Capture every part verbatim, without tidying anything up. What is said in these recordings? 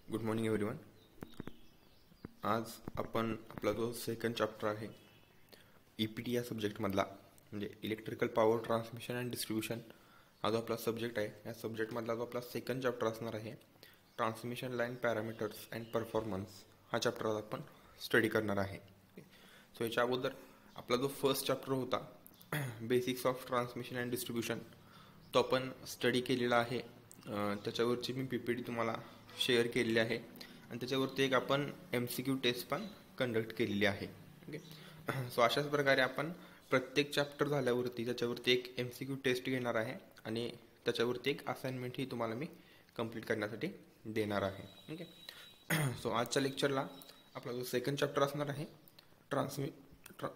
Good morning everyone. आज आपण आपला जो सेकंड चॅप्टर आहे ई पी टी या सब्जेक्टमधला म्हणजे electrical power transmission and distribution हा जो आपला सब्जेक्ट आहे या सब्जेक्टमधला जो आपला सेकंड चॅप्टर असणार आहे transmission line parameters and performance हा चॅप्टर आज आपण स्टडी करणार आहे. सो याच्या अगोदर आपला जो फर्स्ट चॅप्टर होता basics of transmission and distribution तो आपण स्टडी केलेला आहे. त्याच्यावरची मी पी पी टी तुम्हाला शेअर केलेली आहे आणि त्याच्यावरती एक आपण एम सी क्यू टेस्ट पण कंडक्ट केलेली आहे. ओके, सो अशाच प्रकारे आपण प्रत्येक चॅप्टर झाल्यावरती त्याच्यावरती एक एम सी क्यू टेस्ट घेणार आहे आणि त्याच्यावरती एक असाइनमेंटही तुम्हाला मी कंप्लीट करण्यासाठी देणार आहे. ओके, सो आजच्या लेक्चरला आपला जो सेकंड चॅप्टर असणार आहे transmi tra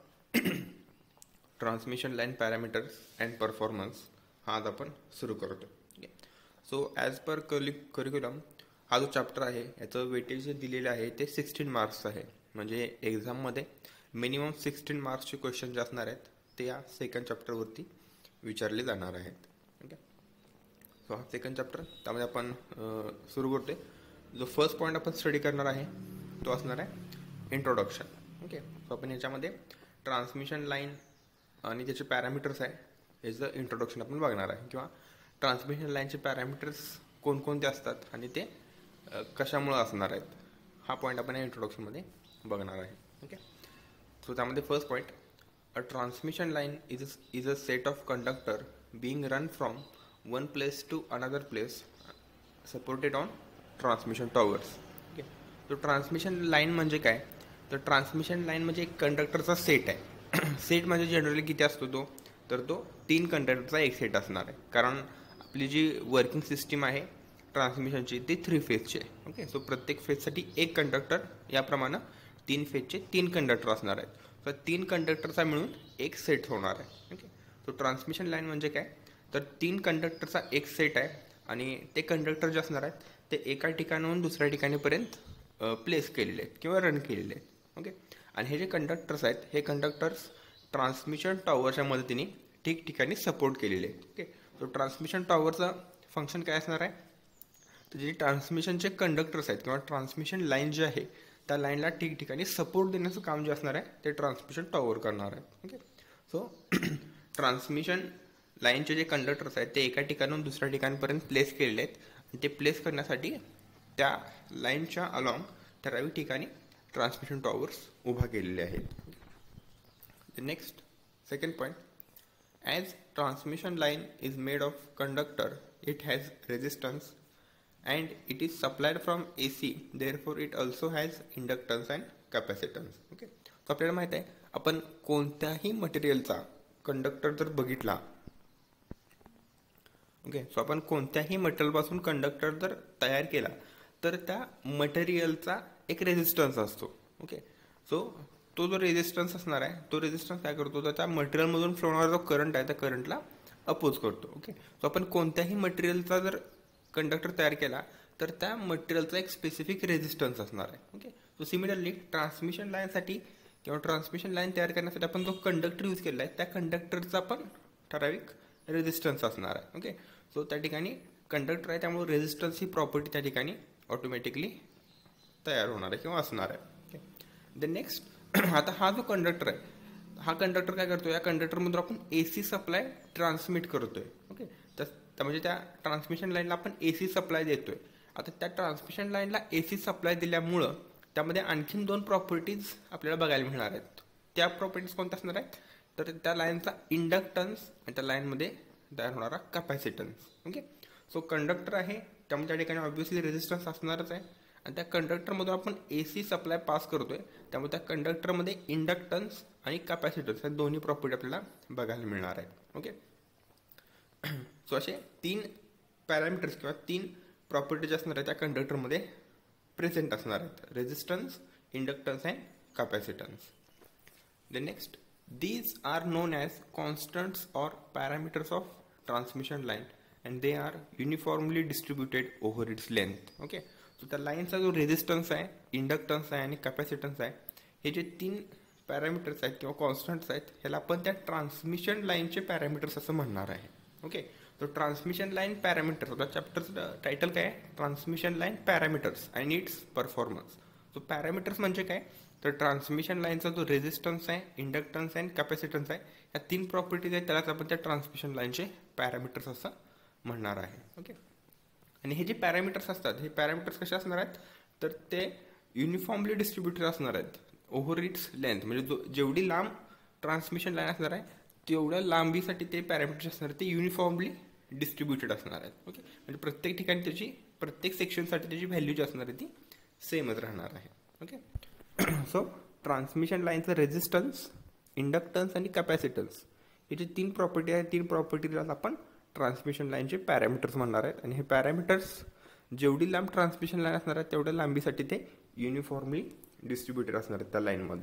transmission line parameters and performance हा आज आपण सुरू करतो. ओके, सो ॲज पर करि करिक्युलम हा जो चॅप्टर आहे याचं वेटेज जे दिलेलं आहे ते सिक्स्टीन मार्क्स आहे. म्हणजे एक्झाममध्ये मिनिमम सिक्स्टीन मार्क्सचे क्वेश्चन जे असणार आहेत ते या सेकंड चॅप्टरवरती विचारले जाणार आहेत. ओके, सो हा सेकंड चॅप्टर त्यामध्ये आपण सुरू करतोय. जो फर्स्ट पॉईंट आपण स्टडी करणार आहे तो असणार आहे इंट्रोडक्शन. ओके, सो आपण याच्यामध्ये ट्रान्समिशन लाईन आणि त्याचे पॅरामीटर्स आहे याचं इंट्रोडक्शन आपण बघणार आहे किंवा ट्रान्समिशन लाईनचे पॅरामीटर्स कोणकोणते असतात आणि ते कशामुळे असणार आहेत हा पॉईंट आपण या इंट्रोडक्शनमध्ये बघणार आहे. ओके, सो त्यामध्ये first point a transmission line is is a set of conductor being run from one place to another place supported on transmission towers. Okay, तो ट्रान्समिशन लाईन म्हणजे काय तर ट्रान्समिशन लाईन म्हणजे एक कंडक्टरचा सेट आहे. Set म्हणजे जनरली किती असतो तो तर तो तीन कंडक्टरचा एक सेट असणार आहे कारण आपली जी वर्किंग सिस्टीम आहे ट्रान्समिशनची ती थ्री फेजची आहे. ओके, सो प्रत्येक फेजसाठी एक कंडक्टर याप्रमाणे तीन फेजचे तीन कंडक्टर असणार आहेत. तर तीन कंडक्टरचा मिळून एक सेट होणार आहे. ओके, सो ट्रान्समिशन लाईन म्हणजे काय तर तीन कंडक्टरचा एक सेट आहे आणि ते कंडक्टर जे असणार आहेत ते एका ठिकाणाहून दुसऱ्या ठिकाणीपर्यंत प्लेस केलेले आहेत किंवा रन केलेले आहेत. ओके, आणि हे जे कंडक्टर्स आहेत हे कंडक्टर्स ट्रान्समिशन टॉवरच्या मदतीने ठिकठिकाणी सपोर्ट केलेले आहेत. ओके, सो ट्रान्समिशन टॉवरचं फंक्शन काय असणार आहे तर जे ट्रान्समिशनचे कंडक्टर्स आहेत किंवा ट्रान्समिशन लाईन जे आहे त्या लाईनला ठिकठिकाणी सपोर्ट देण्याचं काम जे असणार आहे ते ट्रान्समिशन टॉवर करणार आहे. ओके, सो ट्रान्समिशन लाईनचे जे कंडक्टर्स आहेत ते एका ठिकाणून दुसऱ्या ठिकाणपर्यंत प्लेस केलेले आहेत आणि ते प्लेस करण्यासाठी त्या लाईनच्या अलॉंग ठराविक ठिकाणी ट्रान्समिशन टॉवर्स उभा केलेले आहेत. Next second point as transmission line is made of conductor it has resistance and it is supplied from A C, therefore it also has inductance and capacitance. Okay, तर आपल्याला माहित आहे आपण कोणत्याही मटेरियलचा कंडक्टर जर बघितला ओके सो आपण कोणत्याही मटेरियलपासून कंडक्टर जर तयार केला तर त्या मटेरियलचा एक रेजिस्टन्स असतो. ओके, सो तो जो रेजिस्टन्स असणार आहे तो रेजिस्टन्स काय करतो तर त्या मटेरियलमधून फ्लो होणारा जो करंट आहे त्या करंटला अपोज करतो. ओके, सो आपण कोणत्याही मटेरियलचा जर कंडक्टर तयार केला तर त्या मटेरियलचा एक स्पेसिफिक रेजिस्टन्स असणार आहे. ओके, सो सिमिलरली ट्रान्समिशन लाईनसाठी किंवा ट्रान्समिशन लाईन तयार करण्यासाठी आपण जो कंडक्टर यूज केला आहे त्या कंडक्टरचा पण ठराविक रेजिस्टन्स असणार आहे. ओके, सो त्या ठिकाणी कंडक्टर आहे त्यामुळे रेजिस्टन्स ही प्रॉपर्टी त्या ठिकाणी ऑटोमॅटिकली तयार होणार आहे किंवा असणार आहे. ओके, द नेक्स्ट आता हा जो कंडक्टर आहे हा कंडक्टर काय करतो या कंडक्टरमधून आपण ए सी सप्लाय ट्रान्समिट करतोय. ओके, तर म्हणजे त्या ट्रान्समिशन लाईनला आपण ए सी सप्लाय देतोय. आता त्या ट्रान्समिशन लाईनला ए सी सप्लाय दिल्यामुळं त्यामध्ये आणखीन दोन प्रॉपर्टीज आपल्याला बघायला मिळणार आहेत. त्या प्रॉपर्टीज कोणत्या असणार आहेत तर त्या लाईनचा इंडक्टन्स आणि त्या लाईनमध्ये तयार होणारा कॅपॅसिटन्स. ओके, सो कंडक्टर आहे त्यामुळे त्या ठिकाणी ऑब्व्हियसली रेजिस्टन्स असणारच आहे आणि त्या कंडक्टरमधून आपण ए सी सप्लाय पास करतोय त्यामुळे त्या कंडक्टरमध्ये इंडक्टन्स आणि कॅपॅसिटन्स या दोन्ही प्रॉपर्टी आपल्याला बघायला मिळणार आहेत. ओके, सो असे तीन पॅरामीटर्स किंवा तीन प्रॉपर्टीज असणार आहेत त्या कंडक्टरमध्ये प्रेझेंट असणार आहेत resistance inductance and capacitance. The next these are known as constants or parameters of transmission line and they are uniformly distributed over its length. Okay, so त्या लाईनचा जो रेजिस्टन्स आहे इंडक्टन्स आहे आणि कॅपॅसिटन्स आहे हे जे तीन पॅरामीटर्स आहेत किंवा कॉन्स्टंट्स आहेत ह्याला आपण त्या ट्रान्समिशन लाईनचे पॅरामीटर्स असं म्हणणार आहे. ओके, तो ट्रान्समिशन लाईन पॅरामीटर्स, आता चॅप्टरचं टायटल काय आहे, transmission line parameters and its performance. So parameters म्हणजे काय, तर ट्रान्समिशन लाईनचा जो रेझिस्टन्स आहे, इंडक्टन्स अँड कॅपॅसिटन्स आहे, या तीन प्रॉपर्टीज आहेत, त्यालाच आपण त्या ट्रान्समिशन लाईनचे पॅरामीटर्स असं म्हणणार आहे. ओके. आणि हे जे पॅरामीटर्स असतात, हे पॅरामीटर्स कसे असणार आहेत, तर ते युनिफॉर्मली डिस्ट्रीब्युटेड असणार आहेत ओव्हर इट्स लेंथ. म्हणजे जो जेवढी लांब ट्रान्समिशन लाईन असणार आहे तेवढ्या लांबीसाठी ते पॅरामीटर्स असणार आहेत, ते युनिफॉर्मली डिस्ट्रीब्युटेड असणार आहेत. ओके. म्हणजे प्रत्येक ठिकाणी त्याची, प्रत्येक सेक्शनसाठी त्याची व्हॅल्यू जी असणार आहे ती सेमच राहणार आहे. ओके. सो ट्रान्समिशन लाईनचं रेझिस्टन्स, इंडक्टन्स आणि कॅपॅसिटन्स हे जे तीन प्रॉपर्टी आहेत, तीन प्रॉपर्टीला आपण ट्रान्समिशन लाईनचे पॅरामीटर्स म्हणणार आहेत. आणि हे पॅरामीटर्स जेवढी लांब ट्रान्समिशन लाईन असणार आहे तेवढ्या लांबीसाठी ते युनिफॉर्मली डिस्ट्रीब्युटेड असणार आहेत त्या लाईनमध्ये.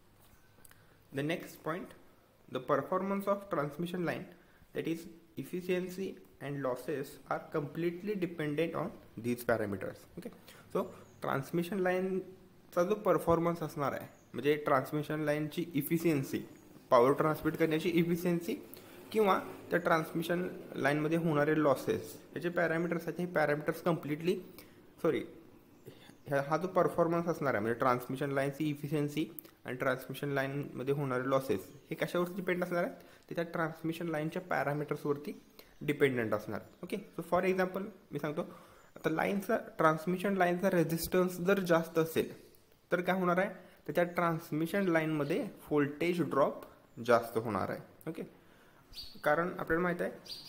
The next point, the performance of transmission line, that is efficiency and losses are completely dependent on these parameters. Okay. So transmission लाईनचा जो परफॉर्मन्स असणार आहे, म्हणजे ट्रान्समिशन लाईनची इफिशियन्सी, पॉवर ट्रान्समिट करण्याची इफिशियन्सी किंवा त्या ट्रान्समिशन लाईनमध्ये होणारे लॉसेस, याचे पॅरामीटर्स आहेत. हे पॅरामीटर्स कम्प्लिटली सॉरी हा जो परफॉर्मन्स असणार आहे, म्हणजे ट्रान्समिशन लाईनची इफिशियन्सी आणि ट्रान्समिशन लाईनमध्ये होणारे लॉसेस, हे कशावरती डिपेंड असणार आहेत, ते त्या ट्रान्समिशन लाईनच्या पॅरामीटर्सवरती डिपेंडंट असणार. ओके. सो फॉर एक्झाम्पल मी सांगतो, आता लाईनचा, ट्रान्समिशन लाईनचा रेझिस्टन्स जर जास्त असेल तर काय होणार आहे, तर त्या ट्रान्समिशन लाईनमध्ये व्होल्टेज ड्रॉप जास्त होणार आहे. ओके. कारण आपल्याला माहीत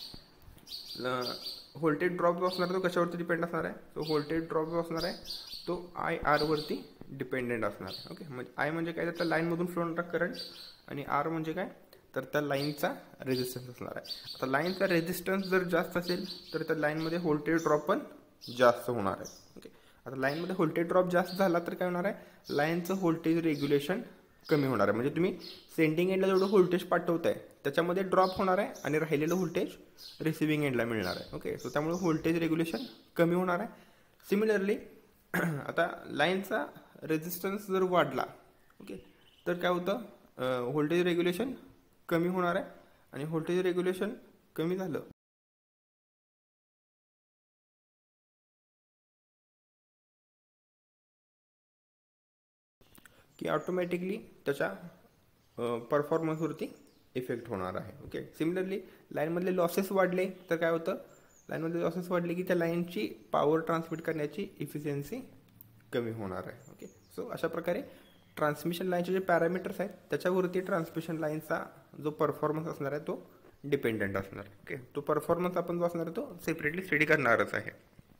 आहे व्होल्टेज ड्रॉप जो असणार तो कशावरती डिपेंड असणार आहे, तो व्होल्टेज ड्रॉप जो असणार आहे तो आय आरवरती डिपेंडेंट असणार आहे. ओके. म्हणजे आय म्हणजे काय, तर त्या लाईनमधून फ्लो होणारा करंट, आणि आर म्हणजे काय, तर त्या लाईनचा रेझिस्टन्स असणार आहे. आता लाईनचा रेझिस्टन्स जर जास्त असेल तर त्या लाईनमध्ये व्होल्टेज ड्रॉप पण जास्त होणार आहे. ओके. आता लाईनमध्ये व्होल्टेज ड्रॉप जास्त झाला तर काय होणार आहे, लाईनचं व्होल्टेज रेग्युलेशन कमी होणार आहे. म्हणजे तुम्ही सेंडिंग एंडला जेवढं व्होल्टेज पाठवताय त्याच्यामध्ये ड्रॉप होणार आहे आणि राहिलेलं व्होल्टेज रिसिव्हिंग एंडला मिळणार आहे. ओके. सो त्यामुळे व्होल्टेज रेग्युलेशन कमी होणार आहे. सिमिलरली आता लाईनचा रेझिस्टन्स जर वाढला, ओके, तर काय होतं, व्होल्टेज रेग्युलेशन कमी होणार आहे. आणि व्होल्टेज रेग्युलेशन कमी झालं की ऑटोमॅटिकली त्याच्या परफॉर्मन्सवरती इफेक्ट होणार आहे. ओके. सिमिलरली लाईनमधले लॉसेस वाढले तर काय होतं, लाईनमधले लॉसेस वाढले की त्या लाईनची पॉवर ट्रान्समिट करण्याची इफिशियन्सी कमी होणार आहे. ओके. सो अशा प्रकारे ट्रान्समिशन लाईनचे जे पॅरामीटर्स आहेत त्याच्यावरती ट्रान्समिशन लाईनचा जो परफॉर्मन्स असणार आहे तो डिपेंडंट असणार आहे. ओके. तो परफॉर्मन्स आपण जो असणार आहे तो सेपरेटली स्टडी करणारच आहे.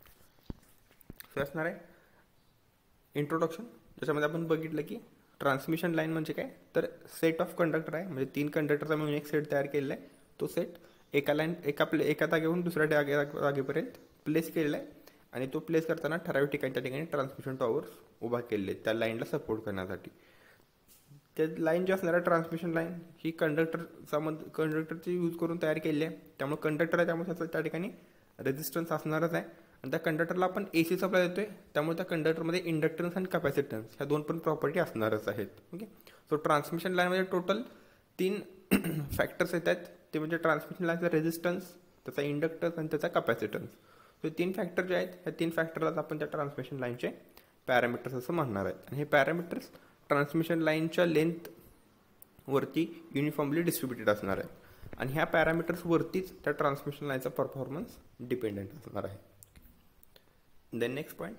सो असणार आहे इंट्रोडक्शन, ज्याच्यामध्ये आपण बघितलं की ट्रान्समिशन लाईन म्हणजे काय, तर सेट ऑफ कंडक्टर आहे, म्हणजे तीन कंडक्टरचा मिळून एक सेट तयार केलेला आहे. तो सेट एका लाईन एका प्ले एका जागेवरून दुसऱ्या जागे जागेपर्यंत प्लेस केलेला आहे, आणि तो प्लेस करताना ठराविक ठिकाणी त्या ठिकाणी ट्रान्समिशन टॉवर्स उभा केलेले आहेत त्या लाईनला सपोर्ट करण्यासाठी. त्या लाईन जी असणार आहे ट्रान्समिशन लाईन ही कंडक्टरचा मध कंडक्टरची यूज करून तयार केली आहे. त्यामुळे कंडक्टर आहे, त्यामुळे त्याचा त्या ठिकाणी रेझिस्टन्स असणारच आहे. आणि त्या कंडक्टरला आपण ए सी सप्लाय देतोय, त्यामुळे त्या कंडक्टरमध्ये इंडक्टन्स आणि कॅपॅसिटन्स ह्या दोन पण प्रॉपर्टी असणारच आहेत. ओके. सो ट्रान्समिशन लाईनमध्ये टोटल तीन फॅक्टर्स येत आहेत, ते म्हणजे ट्रान्समिशन लाईनचा रेझिस्टन्स, त्याचा इंडक्टन्स आणि त्याचा कॅपॅसिटन्स. सो तीन फॅक्टर जे आहेत ह्या तीन फॅक्टरलाच आपण त्या ट्रान्समिशन लाईनचे पॅरामीटर्स असं म्हणणार आहेत. आणि हे पॅरामीटर्स ट्रान्समिशन लाईनच्या लेंथवरती युनिफॉर्मली डिस्ट्रीब्युटेड असणार आहेत, आणि ह्या पॅरामीटर्सवरतीच त्या ट्रान्समिशन लाईनचा परफॉर्मन्स डिपेंडंट असणार आहे. Then next point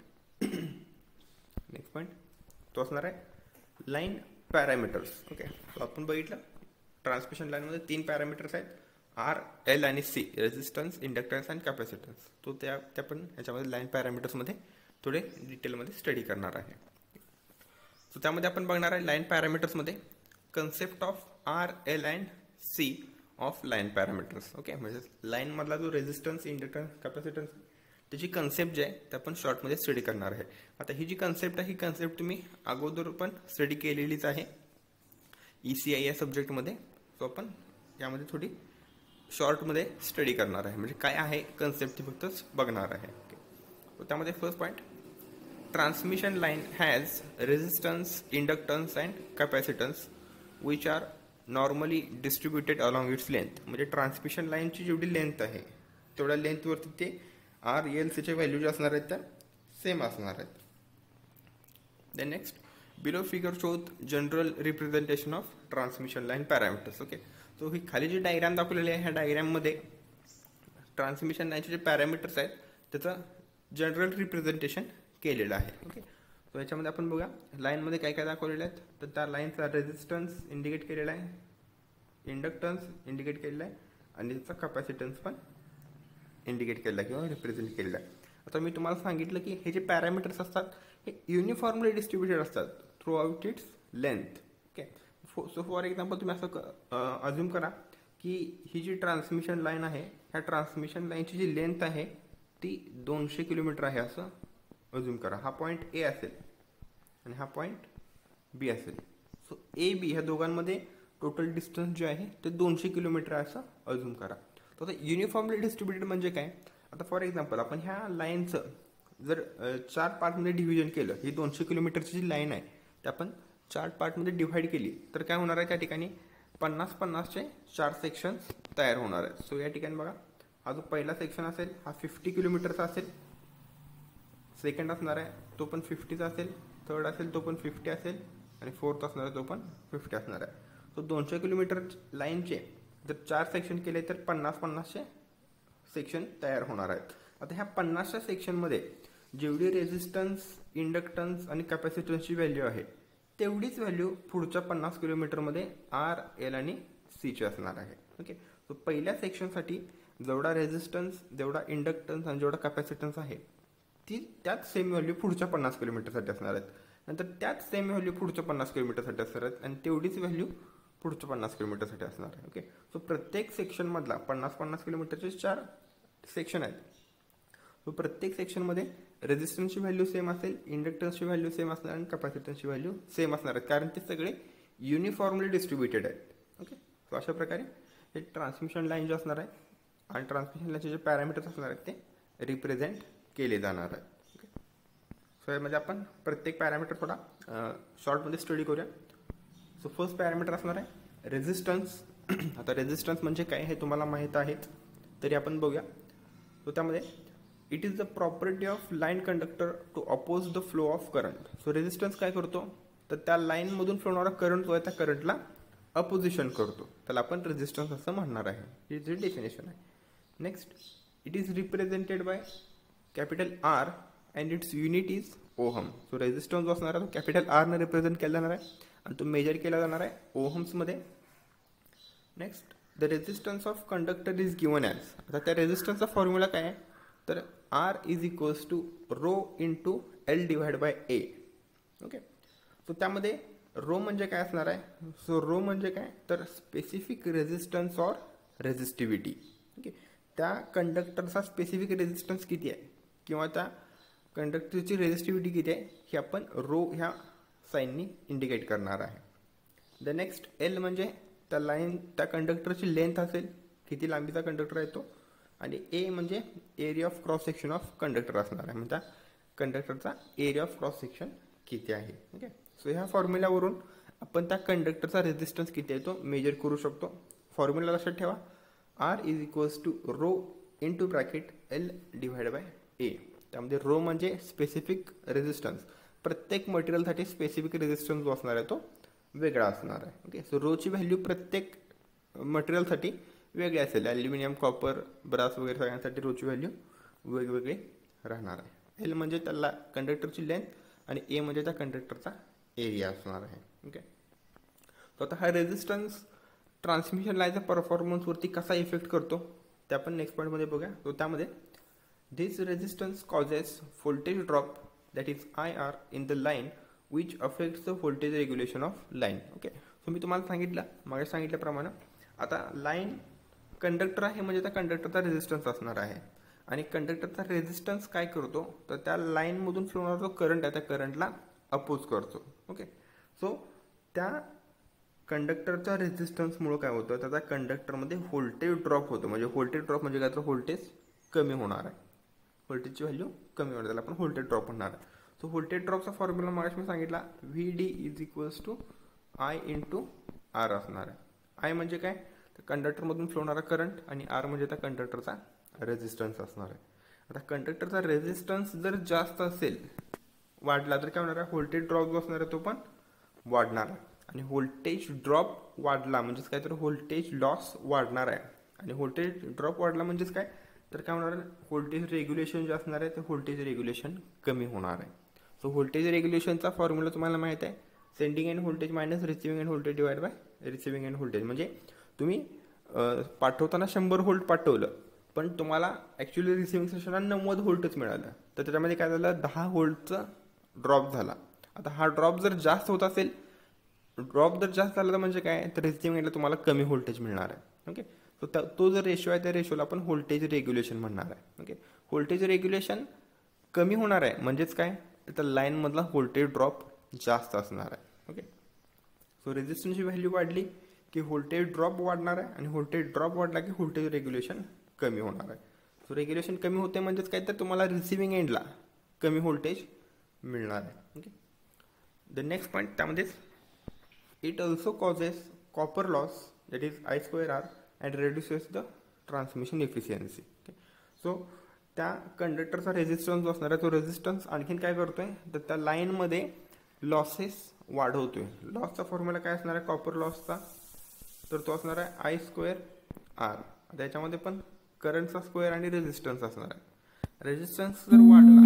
next point तो असणार आहे लाईन पॅरामीटर्स. ओके. सो आपण बघितलं ट्रान्समिशन लाईनमध्ये तीन पॅरामीटर्स आहेत, आर, एल आणि C, resistance, inductance and capacitance. तो त्या त्या पण ह्याच्यामध्ये लाईन पॅरामीटर्समध्ये थोडे डिटेलमध्ये स्टडी करणार आहे. सो त्यामध्ये आपण बघणार आहे लाईन पॅरामीटर्समध्ये concept of R, L and C of line parameters. Okay. म्हणजे लाईनमधला जो रेझिस्टन्स, इंडक्टन्स, कॅपॅसिटन्स त्याची कन्सेप्ट जी आहे ते आपण शॉर्टमध्ये स्टडी करणार आहे. आता ही जी कन्सेप्ट आहे ही कन्सेप्ट तुम्ही अगोदर पण स्टडी केलेलीच आहे ई सी आय या सब्जेक्टमध्ये. सो आपण यामध्ये थोडी शॉर्टमध्ये स्टडी करणार आहे, म्हणजे काय आहे कन्सेप्ट ती फक्त बघणार आहे. ओके. सो त्यामध्ये first point, transmission line has resistance, inductance and capacitance which are normally distributed along its length. म्हणजे ट्रान्समिशन लाईनची जेवढी लेंथ आहे तेवढ्या लेंथवरती ते आर एल सीचे व्हॅल्यू जे असणार आहेत त्या सेम असणार आहेत. Then next, below figure shows general representation of transmission line parameters. Okay, so ही खाली जी डायग्राम दाखवलेली आहे ह्या डायग्राममध्ये ट्रान्समिशन लाईनचे जे पॅरामीटर्स आहेत त्याचं जनरल रिप्रेझेंटेशन केलेलं आहे. ओके, सो याच्यामध्ये आपण बघा लाईनमध्ये काय काय दाखवलेलं आहेत. तर त्या लाईनचा रेझिस्टन्स इंडिकेट केलेला आहे, इंडक्टन्स इंडिकेट केलेला आहे आणि त्याचा कॅपॅसिटन्स पण इंडिकेट केलेला आहे किंवा रिप्रेझेंट केलेला आहे. आता मी तुम्हाला सांगितलं की हे जे पॅरामीटर्स असतात हे युनिफॉर्मली डिस्ट्रीब्युटेड असतात throughout its length. Okay, so for example तुम्ही असं अज्युम करा की ही जी ट्रान्समिशन लाईन आहे ह्या ट्रान्समिशन लाईनची जी लेंथ आहे ती दोनशे किलोमीटर आहे असं अज्युम करा. हा पॉईंट ए असेल आणि हा पॉईंट बी असेल. सो ए बी ह्या दोघांमध्ये टोटल डिस्टन्स जे आहे ते दोनशे किलोमीटर आहे असं अज्युम करा. तर आता युनिफॉर्मली डिस्ट्रीब्युटेड म्हणजे काय, आता फॉर एक्झाम्पल आपण ह्या लाईनचं जर चार पार्टमध्ये डिव्हिजन केलं, ही दोनशे किलोमीटरची जी लाईन आहे ते आपण चार पार्टमध्ये डिव्हाइड केली तर काय होणार आहे, त्या ठिकाणी पन्नास पन्नासचे चार सेक्शन्स तयार होणार आहेत. सो या ठिकाणी बघा हा जो पहिला सेक्शन असेल हा फिफ्टी किलोमीटरचा असेल, सेकंड असणार आहे तो पण फिफ्टीचा असेल, थर्ड असेल तो पण फिफ्टी असेल आणि फोर्थ असणार आहे तो पण फिफ्टी असणार आहे. सो दोनशे किलोमीटर लाईनचे जर चार सेक्शन केले तर पन्नास पन्नासचे सेक्शन तयार होणार आहेत. आता ह्या पन्नासच्या सेक्शनमध्ये जेवढी रेझिस्टन्स, इंडक्टन्स आणि कॅपॅसिटन्सची व्हॅल्यू आहे तेवढीच व्हॅल्यू पुढच्या पन्नास किलोमीटरमध्ये आर एल आणि सीची असणार आहे. ओके, सो पहिल्या सेक्शनसाठी जेवढा रेझिस्टन्स, जेवढा इंडक्टन्स आणि जेवढा कॅपॅसिटन्स आहे ती त्याच सेम व्हॅल्यू पुढच्या पन्नास किलोमीटरसाठी असणार आहेत. नंतर त्याच सेम व्हॅल्यू पुढच्या पन्नास किलोमीटरसाठी असणार आहेत आणि तेवढीच व्हॅल्यू पुढच्या पन्नास किलोमीटरसाठी असणार आहे. ओके, सो प्रत्येक सेक्शनमधला पन्नास पन्नास किलोमीटरचे चार सेक्शन आहेत. सो प्रत्येक सेक्शनमध्ये रेझिस्टन्सची व्हॅल्यू सेम असेल, इंडक्टन्सची व्हॅल्यू सेम असणार आणि कॅपॅसिटन्सची व्हॅल्यू सेम असणार आहेत कारण ते सगळे युनिफॉर्मली डिस्ट्रीब्युटेड आहेत. ओके, सो अशा प्रकारे हे ट्रान्समिशन लाईन जे असणार आहे आणि ट्रान्समिशन लाईनचे जे पॅरामीटर्स असणार आहेत ते रिप्रेझेंट केले जाणार आहेत. ओके, सो यामध्ये आपण प्रत्येक पॅरामीटर थोडा शॉर्टमध्ये स्टडी करूया. सो फर्स्ट पॅरामीटर असणार आहे रेझिस्टन्स. आता रेझिस्टन्स म्हणजे काय हे तुम्हाला माहीत आहेच तरी आपण बघूया. सो त्यामध्ये it is the property of line conductor to oppose the flow of current. So resistance काय करतो तर त्या लाईनमधून फ्लो होणारा करंट जो आहे त्या करंटला अपोजिशन करतो, त्याला आपण रेझिस्टन्स असं म्हणणार आहे. ही जी डेफिनेशन आहे. Next, it is represented by capital R and its unit is ohm. So resistance जो असणार आहे तो कॅपिटल आरने रिप्रेझेंट केला जाणार आहे आणि तो मेजर केला जाणार आहे ओहम्समध्ये. Next, the resistance of conductor is given as. आता त्या रेझिस्टन्सचा फॉर्म्युला काय आहे तर R is equals to rho into L divide by A. Okay, so त्यामध्ये रो म्हणजे काय असणार आहे, सो रो म्हणजे काय तर specific resistance or resistivity. Okay, त्या कंडक्टरचा स्पेसिफिक रेझिस्टन्स किती आहे किंवा त्या कंडक्टरची रेझिस्टिव्हिटी किती आहे हे आपण रो ह्या साईननी इंडिकेट करणार आहे. द नेक्स्ट, एल म्हणजे त्या लाईन त्या कंडक्टरची लेंथ असेल, किती लांबीचा कंडक्टर आहे तो, आणि ए म्हणजे area of cross section of conductor असणार आहे, म्हणजे त्या कंडक्टरचा एरिया ऑफ क्रॉस सेक्शन किती आहे. ओके, सो ह्या फॉर्म्युल्यावरून आपण त्या कंडक्टरचा रेझिस्टन्स किती आहे तो मेजर करू शकतो. फॉर्म्युला लक्षात ठेवा, R is equals to rho into bracket L divide by A. त्यामध्ये रो म्हणजे स्पेसिफिक रेझिस्टन्स, प्रत्येक मटेरियलसाठी स्पेसिफिक रेझिस्टन्स जो असणार आहे तो वेगळा असणार आहे. ओके, सो रोची व्हॅल्यू प्रत्येक मटेरियलसाठी वेगळी असेल. ॲल्युमिनियम, कॉपर, ब्रास वगैरे सगळ्यांसाठी रोची व्हॅल्यू वेगवेगळी राहणार आहे. एल म्हणजे त्याला कंडक्टरची लेंथ आणि ए म्हणजे त्या कंडक्टरचा एरिया असणार आहे. ओके, तर आता हा रेझिस्टन्स ट्रान्समिशन लाईनच्या परफॉर्मन्सवरती कसा इफेक्ट करतो ते आपण नेक्स्ट पॉईंटमध्ये बघूया. तो त्यामध्ये this resistance causes voltage drop that is I R in the line which affects the voltage regulation of line. Okay, so मी तुम्हाला सांगितलं मागे सांगितल्याप्रमाणे आता लाईन कंडक्टर आहे म्हणजे त्या कंडक्टरचा रेझिस्टन्स असणार आहे आणि कंडक्टरचा रेझिस्टन्स काय करतो तर त्या लाईनमधून फ्लो होणारा जो करंट आहे त्या करंटला अपोज करतो. ओके, सो त्या कंडक्टरच्या रेझिस्टन्समुळे काय होतं तर त्या कंडक्टरमध्ये व्होल्टेज ड्रॉप होतो. म्हणजे व्होल्टेज ड्रॉप म्हणजे काय तर व्होल्टेज कमी होणार आहे, व्होल्टेजची व्हॅल्यू कमी होणार, त्याला आपण व्होल्टेज ड्रॉप होणार आहे. सो व्होल्टेज ड्रॉपचा फॉर्म्युला मागाशी मी सांगितला, V D is equals to I into R असणार आहे. आय म्हणजे काय तर कंडक्टरमधून फ्लो होणारा करंट आणि आर म्हणजे त्या कंडक्टरचा रेझिस्टन्स असणार आहे. आता कंडक्टरचा रेझिस्टन्स जर जास्त असेल, वाढला, तर काय होणार आहे, व्होल्टेज ड्रॉप जो असणार आहे तो पण वाढणार आहे. आणि व्होल्टेज ड्रॉप वाढला म्हणजेच काय, तर व्होल्टेज लॉस वाढणार आहे. आणि व्होल्टेज ड्रॉप वाढला म्हणजेच काय, तर काय होणार आहे, व्होल्टेज रेग्युलेशन जे असणार आहे ते व्होल्टेज रेग्युलेशन कमी होणार आहे. सो व्होल्टेज रेग्युलेशनचा फॉर्म्युला तुम्हाला माहित आहे, sending end voltage minus receiving end voltage divide by receiving end voltage. म्हणजे तुम्ही पाठवताना शंभर व्होल्ट पाठवलं, पण तुम्हाला ॲक्च्युली रिसिव्हिंग सेशनला नव्वद व्होल्टच मिळालं, तर त्याच्यामध्ये काय झालं, दहा व्होल्टचा ड्रॉप झाला. आता हा ड्रॉप जर जास्त होत असेल, ड्रॉप जर जास्त झाला तर म्हणजे काय, तर रिसिव्हिंग एंडला तुम्हाला कमी व्होल्टेज मिळणार आहे. ओके, सो तो जर रेशो आहे त्या रेशोला आपण व्होल्टेज रेग्युलेशन म्हणणार आहे. ओके, व्होल्टेज रेग्युलेशन कमी होणार आहे म्हणजेच काय, तर लाईनमधला व्होल्टेज ड्रॉप जास्त असणार आहे. ओके, सो रेझिस्टन्सची व्हॅल्यू वाढली की व्होल्टेज ड्रॉप वाढणार आहे, आणि व्होल्टेज ड्रॉप वाढला की व्होल्टेज रेग्युलेशन कमी होणार आहे. सो रेग्युलेशन कमी होते म्हणजेच काय, तर तुम्हाला रिसिव्हिंग एंडला कमी व्होल्टेज मिळणार आहे. ओके, द नेक्स्ट पॉईंट त्यामध्येच, it also causes copper loss that is I square R and reduces the transmission efficiency. Okay, so त्या कंडक्टरचा रेझिस्टन्स जो असणार आहे तो रेझिस्टन्स आणखीन काय करतोय, तर त्या लाईनमध्ये लॉसेस वाढवतोय. लॉसचा फॉर्म्युला काय असणार आहे कॉपर लॉसचा, तर तो असणार आहे आय स्क्वेअर आर. त्याच्यामध्ये पण करंटचा स्क्वेअर आणि रेझिस्टन्स असणार आहे. रेझिस्टन्स जर वाढला,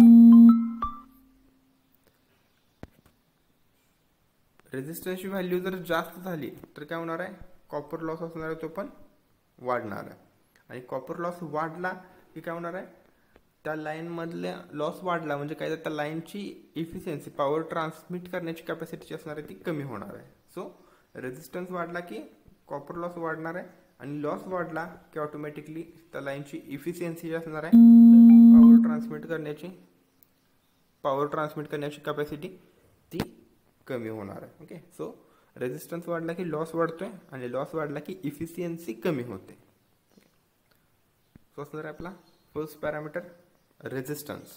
रेझिस्टन्सची व्हॅल्यू जर जास्त झाली तर काय होणार आहे, कॉपर लॉस असणार आहे तो पण वाढणार आहे. आणि कॉपर लॉस वाढला की काय होणार आहे, त्या लाईनमधल्या लॉस वाढला म्हणजे काय, तर त्या लाईनची इफिशियन्सी, पॉवर ट्रान्समिट करण्याची कॅपॅसिटी असणार आहे ती कमी होणार आहे. सो रेझिस्टन्स वाढला की कॉपर लॉस वाढणार आहे, आणि लॉस वाढला की ऑटोमॅटिकली त्या लाईनची इफिशियन्सी जी असणार आहे, पॉवर ट्रान्समिट करण्याची पॉवर ट्रान्समिट करण्याची कॅपॅसिटी ती कमी होणार आहे. ओके, सो रेझिस्टन्स वाढला की लॉस वाढतोय, आणि लॉस वाढला की इफिशियन्सी कमी होते. सो असणार आहे आपला first parameter resistance.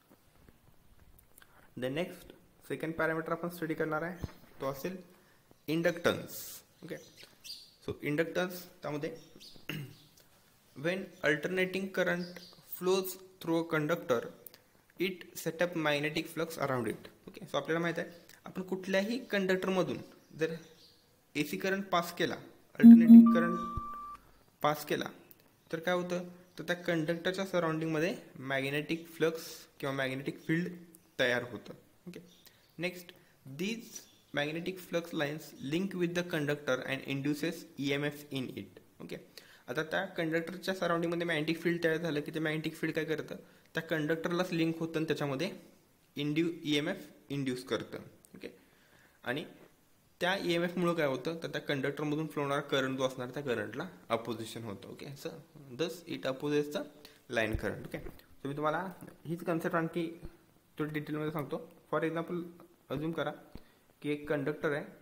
The next second parameter आपण स्टडी करणार आहे तो असेल इंडक्टन्स. ओके, सो इंडक्टन्स त्यामध्ये when alternating current flows through a conductor it set up magnetic flux around it. Okay, so आपल्याला माहित आहे, आपण कुठल्याही कंडक्टरमधून जर ए सी करंट पास केला, अल्टरनेटिंग करंट पास केला, तर काय होतं, तर त्या कंडक्टरच्या सराउंडिंगमध्ये मॅग्नेटिक फ्लक्स किंवा मॅग्नेटिक फील्ड तयार होतं. Okay, next these magnetic flux lines link with the conductor and induces E M F in it. Okay, आता त्या कंडक्टरच्या सराउंडिंगमध्ये मॅग्नेटिक फील्ड तयार झालं की ते मॅग्नेटिक फील्ड काय करतं, त्या कंडक्टरलाच लिंक होतं आणि त्याच्यामध्ये induce E M F induce करतं. ओके, आणि त्या ई एम एफमुळं काय होतं, तर त्या कंडक्टरमधून फ्लो होणारा करंट जो असणार त्या करंटला अपोजिशन होतं. Okay, sir thus it opposes the line current. Okay, so मी तुम्हाला हीच कन्सेप्ट आणखी थोडी डिटेलमध्ये सांगतो. फॉर एक्झाम्पल अज्यूम करा की एक कंडक्टर आहे,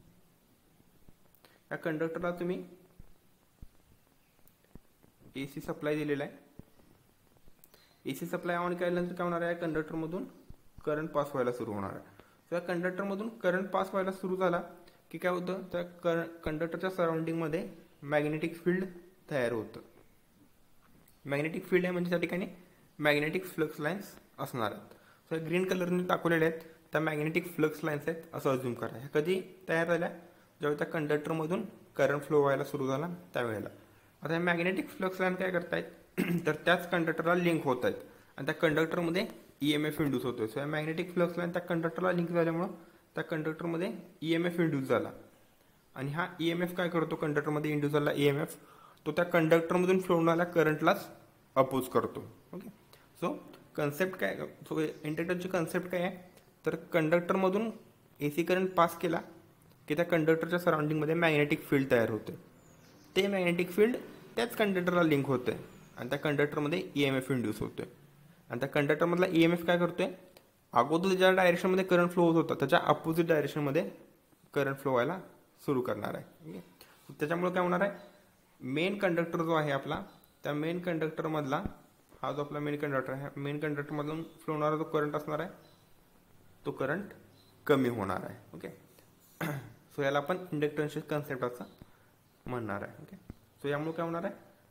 या कंडक्टरला तुम्ही ए सी सप्लाय दिलेला आहे. ए सी सप्लाय ऑन केल्यानंतर काय होणार आहे, कंडक्टरमधून करंट पास व्हायला सुरू होणार आहे. त्या कंडक्टरमधून करंट पास व्हायला सुरू झाला की काय होतं, त्या कर कंडक्टरच्या सराउंडिंगमध्ये मॅग्नेटिक फील्ड तयार होतं. मॅग्नेटिक फील्ड आहे म्हणजे त्या ठिकाणी मॅग्नेटिक फ्लक्स लाईन्स असणार आहेत. सो ग्रीन कलरने दाखवलेले आहेत त्या मॅग्नेटिक फ्लक्स लाईन्स आहेत असं अज्यूम करा. ह्या कधी तयार झाल्या, ज्यावेळी त्या कंडक्टरमधून करंट फ्लो व्हायला सुरू झाला त्यावेळेला. आता ह्या मॅग्नेटिक फ्लक्स लाईन काय करतायत, तर त्याच कंडक्टरला लिंक होत आहेत, आणि त्या कंडक्टरमध्ये ई एम एफ इंड्यूस होतोय. सो या मॅग्नेटिक फ्लक्स लाईन त्या कंडक्टरला लिंक झाल्यामुळं त्या कंडक्टरमध्ये ई एम एफ इंड्यूस झाला, आणि हा ई एम एफ काय करतो, कंडक्टरमध्ये इंड्यूस झाला ई एम एफ तो त्या कंडक्टरमधून फ्लो होणाऱ्या करंटलाच अपोज करतो. ओके, सो कन्सेप्ट काय, सो इंडक्टरची कन्सेप्ट काय आहे, तर कंडक्टरमधून ए सी करंट पास केला की त्या कंडक्टरच्या सराउंडिंगमध्ये मॅग्नेटिक फील्ड तयार होते. ते मॅग्नेटिक फील्ड त्याच कंडक्टरला लिंक होते, आणि त्या कंडक्टरमध्ये ई एम एफ इंड्यूस होतोय. आणि त्या कंडक्टरमधला ई एम एफ काय करतोय, अगोदर ज्या डायरेक्शनमध्ये करंट फ्लो होत होता त्याच्या अपोजिट डायरेक्शनमध्ये करंट फ्लो व्हायला सुरू करणार आहे. त्याच्यामुळे काय होणार आहे, मेन कंडक्टर जो आहे आपला, त्या मेन कंडक्टरमधला हा जो आपला मेन कंडक्टर आहे, मेन कंडक्टरमधून फ्लो होणारा जो करंट असणार आहे तो करंट कमी होणार आहे. ओके, सो याला आपण इंडक्टन्सचे कन्सेप्ट असं म्हणणार आहे. ओके, सो यामुळे काय होणार आहे,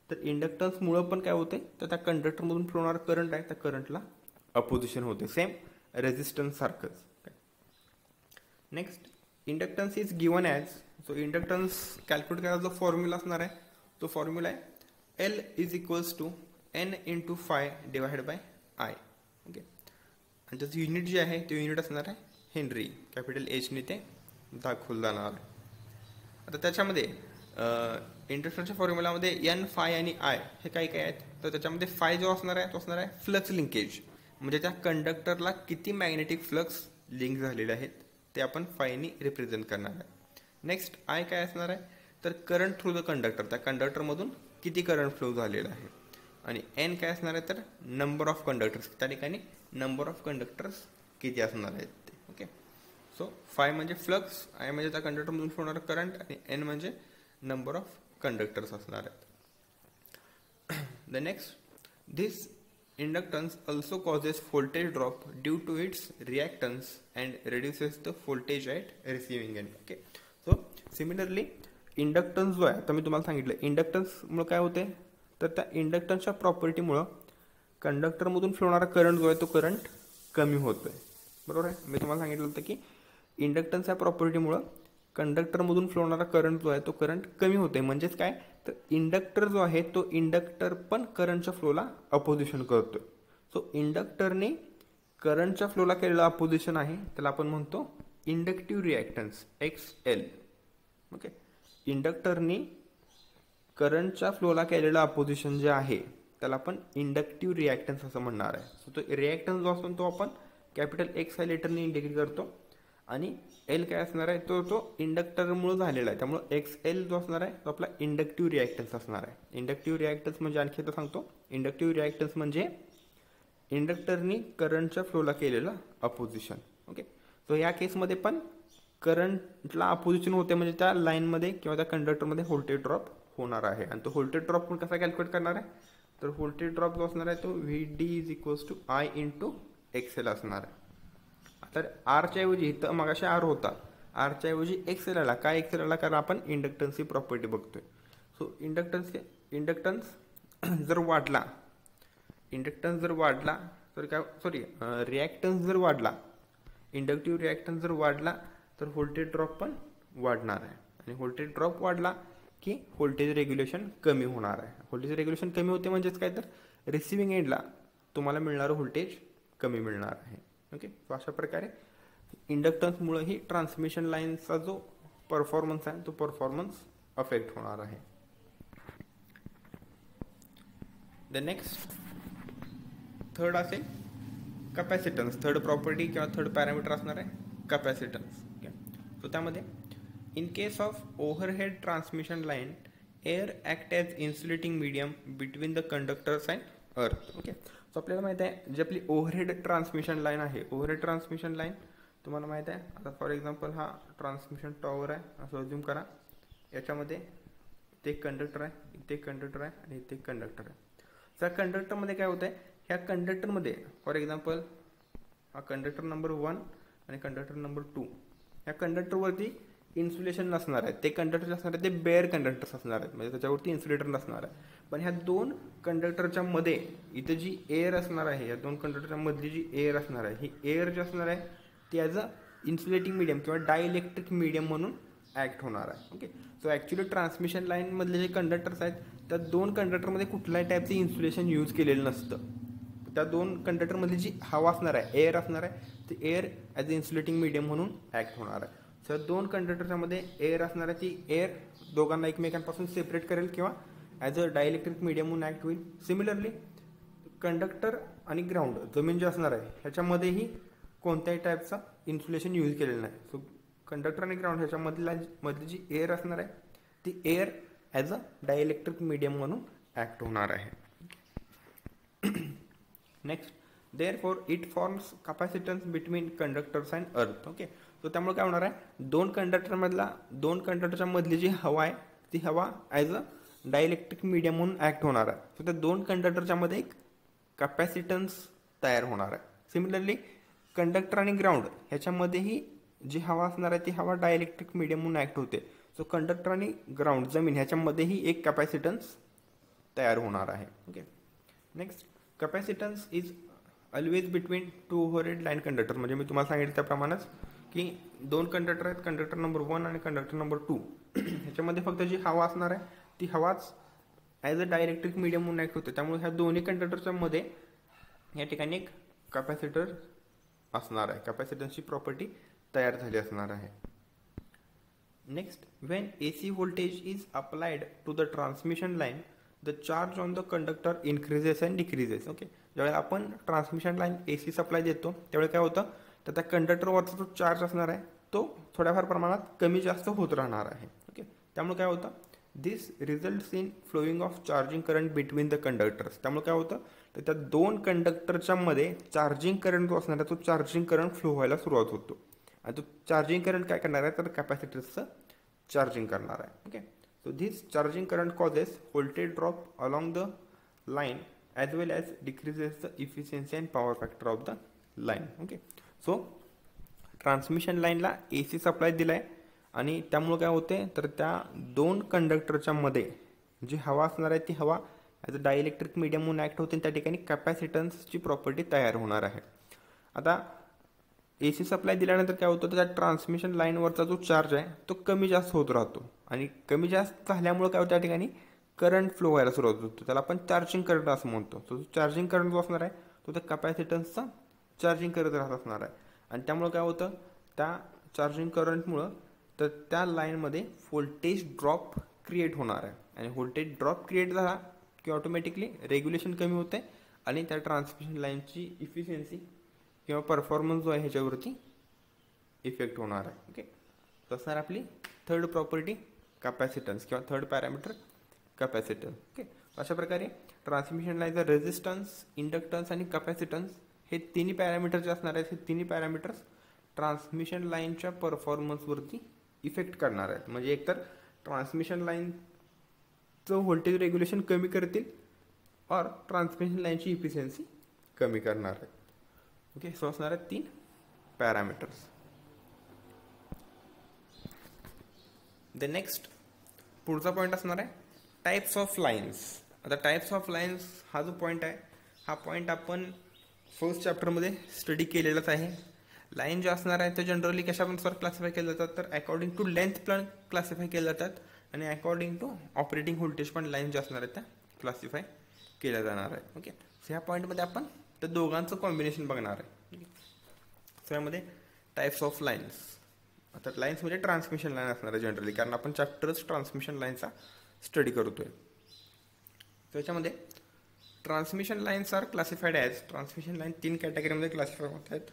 तर इंडक्टन्समुळं पण काय होते, तर त्या कंडक्टरमधून फ्लो होणारा करंट आहे त्या करंटला अपोजिशन होते, सेम रेझिस्टन्स सारखंच. Next, inductance is given as, so inductance calculate करायचा जो फॉर्म्युला असणार आहे तो फॉर्म्युला आहे L is equals to N into phi divide by I. Okay, आणि त्याचं युनिट जे आहे ते युनिट असणार आहे हेनरी, कॅपिटल एचने ते दाखवलं जाणार आहे. आता त्याच्यामध्ये इंडक्टन्सच्या फॉर्म्युलामध्ये एन फाय आणि आय हे काही काय आहेत, तर त्याच्यामध्ये फाय जो असणार आहे तो असणार आहे फ्लक्स लिंकेज, म्हणजे त्या कंडक्टरला किती मॅग्नेटिक फ्लक्स लिंक झालेले आहेत ते आपण फायनी रिप्रेझेंट करणार आहे. नेक्स्ट, आय काय असणार आहे, तर करंट थ्रू द कंडक्टर, त्या कंडक्टरमधून किती करंट फ्लो झालेला आहे. आणि एन काय असणार आहे, तर नंबर ऑफ कंडक्टर्स, त्या ठिकाणी नंबर ऑफ कंडक्टर्स किती असणार आहेत ते. ओके, सो फाय म्हणजे फ्लक्स, आय म्हणजे त्या कंडक्टरमधून फ्लो होणारा करंट, आणि एन म्हणजे नंबर ऑफ कंडक्टर्स असणार आहेत. The next, this inductance also causes voltage drop due to its reactance and reduces the voltage at receiving end. Okay, so similarly inductance जो आहे, आता मी तुम्हाला सांगितलं इंडक्टन्समुळे काय होते, तर त्या इंडक्टन्सच्या प्रॉपर्टीमुळं कंडक्टरमधून फ्लो होणारा करंट जो आहे तो करंट कमी होतोय. बरोबर आहे, मी तुम्हाला सांगितलं होतं की इंडक्टन्सच्या प्रॉपर्टीमुळं कंडक्टरमधून फ्लो होणारा करंट जो आहे तो करंट कमी होते. म्हणजेच काय, तर इंडक्टर जो आहे तो इंडक्टर पण करंटच्या फ्लोला अपोजिशन करतोय. सो इंडक्टरने करंटच्या फ्लोला केलेलं अपोजिशन आहे त्याला आपण म्हणतो inductive reactance X L. Okay, इंडक्टरने करंटच्या फ्लोला केलेलं अपोजिशन जे आहे त्याला आपण इंडक्टिव्ह रिॲक्टन्स असं म्हणणार आहे. सो तो रिॲक्टन्स जो असतो तो आपण कॅपिटल एक्स ह्या लेटरने इंडिकेट करतो, आणि एल काय असणार आहे, तो तो इंडक्टरमुळे झालेला आहे, त्यामुळे एक्स एल जो असणार आहे तो आपला इंडक्टिव्ह रिॲक्टन्स असणार आहे. इंडक्टिव्ह रिॲक्टन्स म्हणजे आणखी आता सांगतो, इंडक्टिव्ह रिॲक्टन्स म्हणजे इंडक्टरनी करंटच्या फ्लोला केलेलं अपोजिशन. ओके, सो या केसमध्ये पण करंटला अपोजिशन होते, म्हणजे त्या लाईनमध्ये किंवा त्या कंडक्टरमध्ये व्होल्टेज ड्रॉप होणार आहे. आणि तो व्होल्टेज ड्रॉप पण कसा कॅल्क्युलेट करणार आहे, तर व्होल्टेज ड्रॉप जो असणार आहे तो V D is equals to I into X L असणार आहे. तर आरच्या ऐवजी इथं मगाशी आर होता, आरच्या ऐवजी एक्सेल आला. काय एक्सेल आला, कारण आपण इंडक्टन्सची प्रॉपर्टी बघतोय. सो इंडक्टन्स इंडक्टन्स जर वाढला इंडक्टन्स जर वाढला तर काय, सॉरी रिॲक्टन्स जर वाढला, इंडक्टिव्ह रिॲक्टन्स जर वाढला तर व्होल्टेज ड्रॉप पण वाढणार आहे. आणि व्होल्टेज ड्रॉप वाढला की व्होल्टेज रेग्युलेशन कमी होणार आहे. व्होल्टेज रेग्युलेशन कमी होते म्हणजेच काय, तर रिसिव्हिंग एंडला तुम्हाला मिळणारं व्होल्टेज कमी मिळणार आहे. ओके, सो अशा प्रकारे इंडक्टन्समुळे ही ट्रान्समिशन लाईनचा जो परफॉर्मन्स आहे तो परफॉर्मन्स अफेक्ट होणार आहे. द नेक्स्ट थर्ड असेल कपॅसिटन्स. थर्ड प्रॉपर्टी किंवा थर्ड पॅरामीटर असणार आहे कपॅसिटन्स. ओके, सो त्यामध्ये in case of overhead transmission line air act as insulating medium between the conductors and earth. Okay, so आपल्याला माहिती आहे जी आपली ओव्हरहेड ट्रान्समिशन लाईन आहे, ओव्हरहेड ट्रान्समिशन लाईन तुम्हाला माहिती आहे. आता फॉर एक्झाम्पल हा ट्रान्समिशन टॉवर आहे असं अज्यूम करा, याच्यामध्ये इथे एक कंडक्टर आहे, इथे एक कंडक्टर आहे आणि इथे एक कंडक्टर आहे. त्या कंडक्टरमध्ये काय होतं आहे, ह्या कंडक्टरमध्ये फॉर एक्झाम्पल हा कंडक्टर नंबर वन आणि कंडक्टर नंबर टू, ह्या कंडक्टरवरती इन्सुलेशन नसणार आहे. ते कंडक्टर असणार आहे ते बेअर कंडक्टर्स असणार आहेत, म्हणजे त्याच्यावरती इन्सुलेटर नसणार आहे. पण ह्या दोन कंडक्टरच्या मध्ये इथे जी एअर असणार आहे, या दोन कंडक्टरच्या मधली जी एअर असणार आहे, ही एअर जी असणार आहे ती ॲज अ इन्सुलेटिंग मीडियम किंवा डायइलेक्ट्रिक मीडियम म्हणून ॲक्ट होणार आहे. ओके, सो ॲक्च्युली ट्रान्समिशन लाईनमधले जे कंडक्टर्स आहेत त्या दोन कंडक्टरमध्ये कुठल्याही टाईपचं इन्सुलेशन यूज केलेलं नसतं. त्या दोन कंडक्टरमधली जी हवा असणार आहे, एअर असणार आहे, ती air as a insulating medium म्हणून ॲक्ट होणार आहे. सो दोन कंडक्टरच्या मध्ये एअर असणार आहे, ती एअर दोघांना एकमेकांपासून सेपरेट करेल किंवा ॲज अ डायइलेक्ट्रिक मीडियम म्हणून ॲक्ट होईल. सिमिलरली कंडक्टर आणि ग्राउंड जमीन जी असणार आहे ह्याच्यामध्येही कोणत्याही टाईपचा इन्सुलेशन यूज केलेलं नाही. सो कंडक्टर आणि ग्राउंड ह्याच्यामधला मधली जी एअर असणार आहे ती air as a dielectric medium म्हणून ॲक्ट होणार आहे. Next, therefore it forms capacitance between conductors and earth. Okay, so त्यामुळे काय होणार आहे, दोन कंडक्टरमधला दोन कंडक्टरच्या मधली जी हवा आहे ती हवा ॲज अ डायइलेक्ट्रिक मीडियम म्हणून ॲक्ट होणार आहे. सो त्या दोन कंडक्टरच्या मध्ये एक कॅपॅसिटन्स तयार होणार आहे. सिमिलरली कंडक्टर आणि ग्राउंड ह्याच्यामध्येही जी हवा असणार आहे ती हवा डायइलेक्ट्रिक मीडियम म्हणून ॲक्ट होते. सो कंडक्टर आणि ग्राउंड जमीन ह्याच्यामध्येही एक कॅपॅसिटन्स तयार होणार आहे. Okay. Next, capacitance is always between two overhead line conductor. म्हणजे मी तुम्हाला सांगितलं त्याप्रमाणेच की दोन कंडक्टर आहेत, कंडक्टर नंबर वन आणि कंडक्टर नंबर टू. ह्याच्यामध्ये फक्त जी हवा असणार आहे ती हवाच ॲज अ डायलेक्ट्रिक मीडियम म्हणून ॲक्ट होते. त्यामुळे ह्या दोन्ही कंडक्टरच्या मध्ये या ठिकाणी एक कॅपॅसिटर असणार आहे. कॅपॅसिटन्सची प्रॉपर्टी तयार झाली असणार आहे. Next, when A C voltage is applied to the transmission line the charge on the conductor increases and decreases. Okay. ज्यावेळेला आपण transmission line A C supply देतो त्यावेळी काय होतं, तर त्या कंडक्टरवरचा जो चार्ज असणार आहे तो थोड्याफार प्रमाणात कमी जास्त होत राहणार आहे. ओके. त्यामुळे काय होतं, this results in flowing of charging current between the conductors. त्यामुळे काय होतं, तर त्या दोन कंडक्टरच्या मध्ये चार्जिंग करंट जो असणार आहे तो चार्जिंग करंट फ्लो व्हायला सुरुवात होतो. आणि तो चार्जिंग करंट काय करणार आहे, तर कॅपॅसिटरचं चार्जिंग करणार आहे. Okay. So this charging current causes voltage drop along the line as well as decreases the efficiency and power factor of the line. Okay. So transmission लाईनला ए सी सप्लाय दिला आहे आणि त्यामुळे काय होते, तर त्या दोन कंडक्टरच्या मध्ये जी हवा असणार आहे ती हवा ॲज अ डायइलेक्ट्रिक मीडियम म्हणून ॲक्ट होते. त्या ठिकाणी कॅपॅसिटन्सची प्रॉपर्टी तयार होणार आहे. आता ए सी सप्लाय दिल्यानंतर काय होतं, तर त्या ट्रान्समिशन लाईनवरचा जो चार्ज आहे तो कमी जास्त होत राहतो आणि कमी जास्त झाल्यामुळे काय होतं, त्या ठिकाणी करंट फ्लो व्हायला सुरुवात होतो. त्याला आपण चार्जिंग करंट असं म्हणतो. तो चार्जिंग करंट जो असणार आहे तो त्या कॅपॅसिटन्सचा चार्जिंग करत राहत असणार आहे. आणि त्यामुळे काय होतं, त्या चार्जिंग करंटमुळं तर त्या लाईनमध्ये व्होल्टेज ड्रॉप क्रिएट होणार आहे. आणि व्होल्टेज ड्रॉप क्रिएट झाला की ऑटोमॅटिकली रेग्युलेशन कमी होते आणि त्या ट्रान्समिशन लाईनची इफिशियन्सी किंवा परफॉर्मन्स जो आहे ह्याच्यावरती इफेक्ट होणार आहे. ओके. असणार आपली थर्ड प्रॉपर्टी कॅपॅसिटन्स किंवा थर्ड पॅरामीटर कॅपॅसिटन्स. ओके. अशा प्रकारे ट्रान्समिशन लाईनचा रेझिस्टन्स, इंडक्टन्स आणि कॅपॅसिटन्स हे तिन्ही पॅरामीटर जे असणार आहेत, हे तिन्ही पॅरामीटर्स ट्रान्समिशन लाईनच्या परफॉर्मन्सवरती इफेक्ट करणार आहेत. म्हणजे एकतर ट्रान्समिशन लाईनचं व्होल्टेज रेग्युलेशन कमी करतील और ट्रान्समिशन लाईनची इफिशियन्सी कमी करणार आहेत. ओके. सो असणार आहेत तीन पॅरामीटर्स. द नेक्स्ट पुढचा पॉईंट असणार आहे टाईप्स ऑफ लाईन्स. आता टाईप्स ऑफ लाईन्स हा जो पॉईंट आहे हा पॉईंट आपण फर्स्ट चॅप्टरमध्ये स्टडी केलेलाच आहे. लाईन जे असणार आहे ते जनरली कशानुसार क्लासिफाय केले जातात, तर अकॉर्डिंग टू लेंथ पण क्लासिफाय केले जातात आणि अकॉर्डिंग टू ऑपरेटिंग व्होल्टेज पण लाईन जे असणार आहेत त्या क्लासिफाय केल्या जाणार आहे. ओके. सो ह्या पॉईंटमध्ये आपण त्या दोघांचं कॉम्बिनेशन बघणार आहे. सो यामध्ये टाईप्स ऑफ लाईन्स, आता लाईन्स म्हणजे ट्रान्समिशन लाईन असणार आहे जनरली, कारण आपण चॅप्टरच ट्रान्समिशन लाईनचा स्टडी करतोय. त्याच्यामध्ये transmission lines are classified as, transmission line तीन कॅटेगरीमध्ये क्लासिफाय होत आहेत.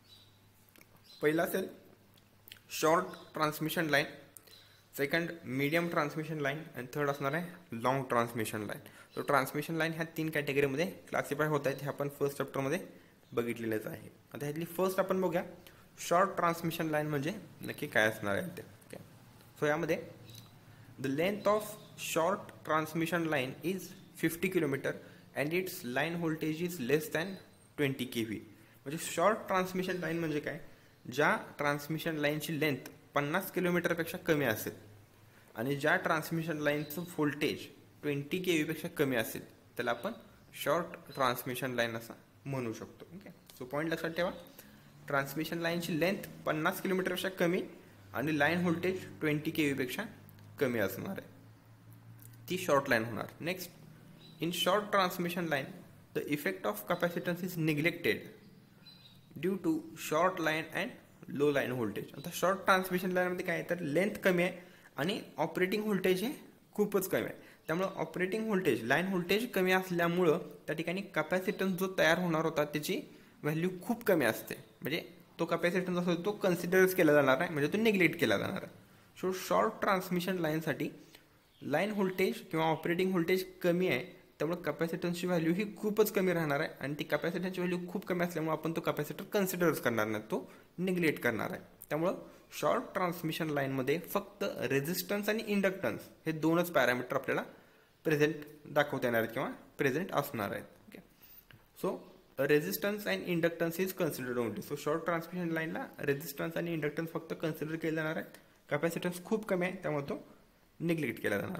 पहिला असेल short transmission line, second medium transmission line आणि थर्ड असणार आहे लॉंग ट्रान्समिशन लाईन. तो ट्रान्समिशन लाईन ह्या तीन कॅटेगरीमध्ये क्लासिफाय होत आहेत. हे आपण फर्स्ट चॅप्टरमध्ये बघितलेलंच आहे. आता ह्यातली फर्स्ट आपण बघूया शॉर्ट ट्रान्समिशन लाईन म्हणजे नक्की काय असणार आहे ते. ओके. सो यामध्ये the length of short transmission line is fifty kilometre and its line voltage is less than twenty K V. म्हणजे शॉर्ट ट्रान्समिशन लाईन म्हणजे काय, ज्या ट्रान्समिशन लाईनची लेंथ पन्नास किलोमीटरपेक्षा कमी असेल आणि ज्या ट्रान्समिशन लाईनचं व्होल्टेज ट्वेंटी के व्हीपेक्षा कमी असेल त्याला आपण शॉर्ट ट्रान्समिशन लाईन असं म्हणू शकतो. ओके. सो पॉईंट लक्षात ठेवा, ट्रान्समिशन लाईनची लेंथ पन्नास किलोमीटरपेक्षा कमी आणि लाईन व्होल्टेज ट्वेंटी के व्हीपेक्षा कमी असणार आहे, ती शॉर्ट लाईन होणार. Next, in short transmission line the effect of capacitance is neglected due to short line and low line voltage. आता शॉर्ट ट्रान्समिशन लाईनमध्ये काय आहे, तर लेंथ कमी आहे आणि ऑपरेटिंग व्होल्टेज हे खूपच कमी आहे. त्यामुळं ऑपरेटिंग व्होल्टेज, लाईन व्होल्टेज कमी असल्यामुळं त्या ठिकाणी कॅपॅसिटन्स जो तयार होणार होता त्याची व्हॅल्यू खूप कमी असते. म्हणजे तो कॅपॅसिटन्स असतो तो कन्सिडरच केला जाणार आहे, म्हणजे तो निग्लेक्ट केला जाणार आहे. सो शॉर्ट ट्रान्समिशन लाईनसाठी लाईन व्होल्टेज किंवा ऑपरेटिंग व्होल्टेज कमी आहे, त्यामुळे कॅपॅसिटन्सची व्हॅल्यू ही खूपच कमी राहणार आहे आणि ती कॅपॅसिटन्सची व्हॅल्यू खूप कमी असल्यामुळे आपण तो कॅपॅसिटर कन्सिडरच करणार नाही, तो निग्लेक्ट करणार आहे. त्यामुळं शॉर्ट ट्रान्समिशन लाईनमध्ये फक्त रेझिस्टन्स आणि इंडक्टन्स हे दोनच पॅरामीटर आपल्याला प्रेझेंट दाखवता येणार आहेत किंवा प्रेझेंट असणार आहेत. Okay. So resistance and inductance is considered only. So short transmission लाईनला रेझिस्टन्स आणि इंडक्टन्स फक्त कन्सिडर केले जाणार आहेत. कॅपॅसिटन्स खूप कमी आहे त्यामुळे तो निग्लेक्ट केला जाणार आहे.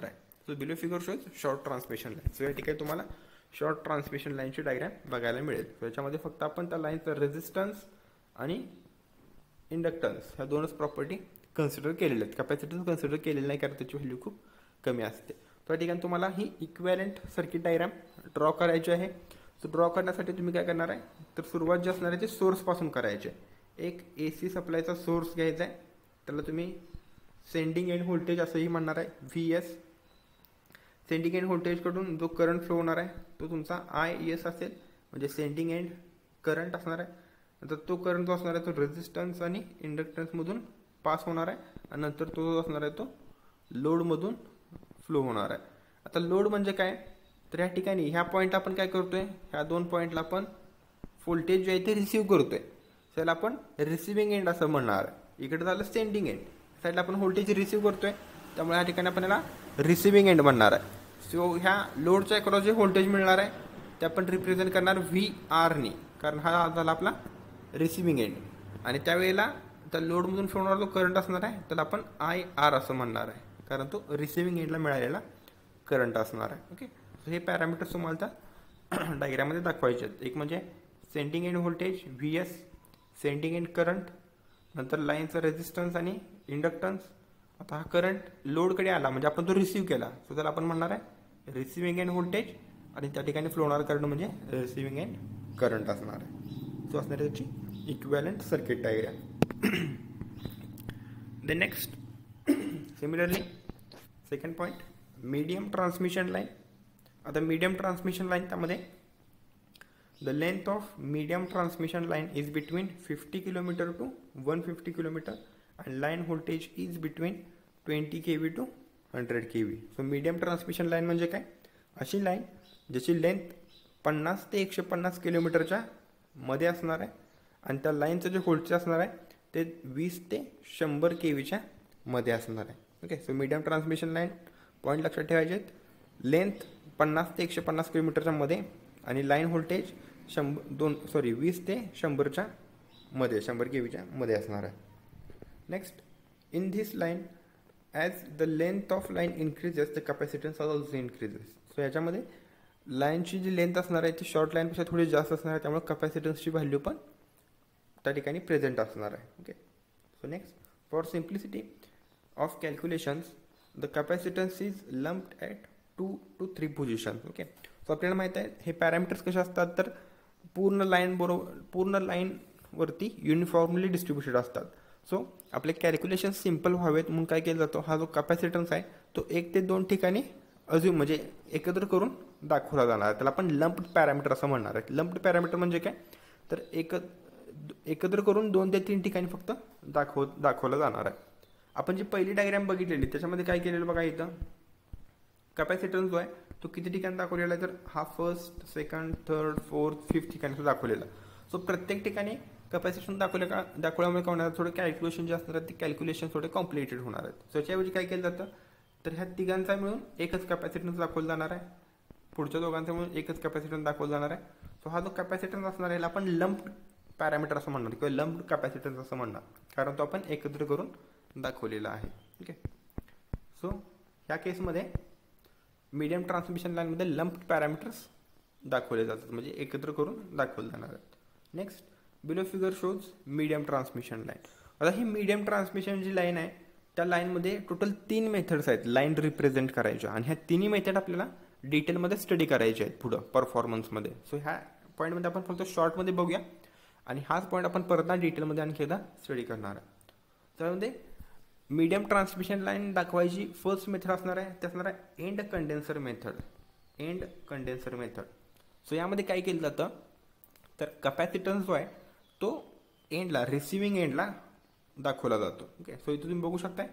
So below figure shows short transmission line. So या ठिकाणी तुम्हाला शॉर्ट ट्रान्समिशन लाईनची डायग्राम बघायला मिळेल. सो याच्यामध्ये फक्त आपण त्या लाईनचा रेझिस्टन्स आणि इंडक्टन्स ह्या दोनच प्रॉपर्टी कन्सिडर केलेल्या आहेत. कॅपॅसिटन्स कन्सिडर केलेलं नाही कारण त्याची व्हॅल्यू खूप कमी असते. तर या ठिकाणी तुम्हाला ही इक्वॅलेंट सर्किट डायग्राम ड्रॉ करायची आहे. सो ड्रॉ करण्यासाठी तुम्ही काय करणार आहे, तर सुरुवात जी असणार आहे ती सोर्सपासून करायची आहे. एक ए सी सप्लायचा सोर्स घ्यायचा आहे, त्याला तुम्ही सेंडिंग एंड व्होल्टेज असंही म्हणणार आहे, व्ही एस. सेंडिंग एंड व्होल्टेजकडून जो करंट फ्लो होणार आहे तो तुमचा आय एस असेल, म्हणजे सेंडिंग एंड करंट असणार आहे. नंतर तो करंट जो असणार आहे तो रेझिस्टन्स आणि इंडक्टन्समधून पास होणार आहे आणि नंतर तो जो असणार आहे तो लोडमधून फ्लो होणार आहे. आता लोड म्हणजे काय, तर या ठिकाणी ह्या पॉईंटला आपण काय करतोय, ह्या दोन पॉईंटला आपण व्होल्टेज जे आहे ते रिसीव्ह करतोय, त्याला आपण रिसिव्हिंग एंड असं म्हणणार आहे. इकडे झालं सेंडिंग एंड, साईडला आपण व्होल्टेज रिसीव्ह करतोय, त्यामुळे या ठिकाणी आपण याला रिसिव्हिंग एंड म्हणणार आहे. सो ह्या लोडच्या अक्रॉस जे व्होल्टेज मिळणार आहे ते आपण रिप्रेझेंट करणार व्ही आरनी, कारण हा झाला आपला रिसिव्हिंग एंड. आणि त्यावेळेला त्या लोडमधून फ्लो होणारा जो करंट असणार आहे त्याला आपण आय आर असं म्हणणार आहे, कारण तो रिसिव्हिंग एंडला मिळालेला करंट असणार आहे. ओके, सो हे पॅरामीटर्स तुम्हाला त्या डायग्राममध्ये दाखवायचे आहेत. एक म्हणजे sending end voltage V S, sending end current, नंतर लाईनचा रेझिस्टन्स आणि इंडक्टन्स. आता हा करंट लोडकडे आला म्हणजे आपण तो रिसीव्ह केला, सो त्याला आपण म्हणणार आहे रिसिव्हिंग एंड व्होल्टेज, आणि त्या ठिकाणी फ्लो होणारा करंट म्हणजे रिसिव्हिंग एंड करंट असणार आहे. सो असणार आहे त्याची equivalent circuit diagram. The next similarly second point, medium transmission line. आता मीडियम ट्रान्समिशन लाईन त्यामध्ये the length of medium transmission line is between fifty kilometre to one fifty kilometre and line voltage is between twenty K V to hundred K V. So medium transmission line म्हणजे काय, अशी line ज्याची length पन्नास ते एकशे पन्नास किलोमीटरच्या मध्ये असणार आहे आणि त्या लाईनचं जे व्होल्टेज असणार आहे ते वीस ते शंभर के व्हीच्या मध्ये असणार आहे. Okay, so medium transmission line point लक्षात ठेवायचे आहेत. लेंथ पन्नास ते एकशे पन्नास किलोमीटरच्या मध्ये आणि लाईन व्होल्टेज शंभर दोन सॉरी वीस ते शंभरच्या मध्ये शंभर के व्हीच्या मध्ये असणार आहे. Next, in this line, as the length of line increases, the capacitance also increases. So याच्यामध्ये लाईनची जी लेंथ असणार आहे ती शॉर्ट लाईनपेक्षा थोडी जास्त असणार आहे, त्यामुळे कॅपॅसिटन्सची व्हॅल्यू पण त्या ठिकाणी प्रेझेंट असणार आहे. Okay, so next, for simplicity of calculations the capacitance is lumped at two to three position. Okay, so आपल्याला माहीत आहे हे पॅरामीटर्स कसे असतात, तर पूर्ण लाईन बरोबर पूर्ण लाईनवरती युनिफॉर्मली डिस्ट्रीब्युटेड असतात. सो आपले कॅल्क्युलेशन सिम्पल व्हावेत म्हणून काय केलं जातं, हा जो कॅपॅसिटन्स आहे तो एक ते दोन ठिकाणी अजून म्हणजे एकत्र करून दाखवला जाणार आहे, त्याला आपण लंप्ड पॅरामीटर असं म्हणणार आहे. लंप्ड पॅरामीटर म्हणजे काय, तर एक एकत्र करून दोन ते तीन ठिकाणी फक्त दाखव दाखवलं जाणार आहे. आपण जी पहिली डायग्राम बघितलेली त्याच्यामध्ये काय केलेलं बघा, इथं कॅपॅसिटन्स जो आहे तो किती ठिकाणी दाखवलेला आहे, तर हा first second third fourth fifth ठिकाणी दाखवलेला. सो प्रत्येक ठिकाणी कॅपॅसिटन्स दाखवलं का दाखवल्यामुळे काय होणार, थोडं कॅल्क्युलेशन जे असणार आहे ते कॅल्क्युलेशन थोडे कॉम्प्लिकेटेड होणार आहेत. सो याच्याऐवजी काय केलं जातं, तर ह्या तिघांचा मिळून एकच कॅपॅसिटन्स दाखवलं जाणार आहे, पुढच्या दोघांचा मिळून एकच कॅपॅसिटन्स दाखवलं जाणार आहे. सो हा जो कॅपॅसिटन्स असणार आहे आपण लंप्ड पॅरामीटर असं म्हणणार किंवा लंप्ड कॅपॅसिटन्स असं म्हणणार, कारण तो आपण एकत्र करून दाखवलेला आहे. ओके, सो ह्या केसमध्ये मीडियम ट्रान्समिशन लाईनमध्ये लंप्ड पॅरामीटर्स दाखवले जातात, म्हणजे एकत्र करून दाखवले जाणार आहेत. Next, below figure shows medium transmission line. आता ही मीडियम ट्रान्समिशन जी लाईन आहे त्या लाईनमध्ये टोटल तीन मेथड्स आहेत लाईन रिप्रेझेंट करायच्या, आणि ह्या तिन्ही मेथड आपल्याला डिटेलमध्ये स्टडी करायचे आहेत पुढं परफॉर्मन्समध्ये. सो ह्या पॉईंटमध्ये आपण फक्त शॉर्टमध्ये बघूया आणि हाच पॉईंट आपण परत डिटेलमध्ये आणखी एकदा स्टडी करणार आहे. त्यामध्ये मीडियम ट्रान्समिशन लाईन दाखवायची फर्स्ट मेथड असणार आहे ते असणार आहे end condenser method. End condenser method. So यामध्ये काय केलं जातं, तर कॅपॅसिटन्स जो आहे तो एंडला रिसिव्हिंग एंडला दाखवला जातो. ओके, सो इथे तुम्ही बघू शकताय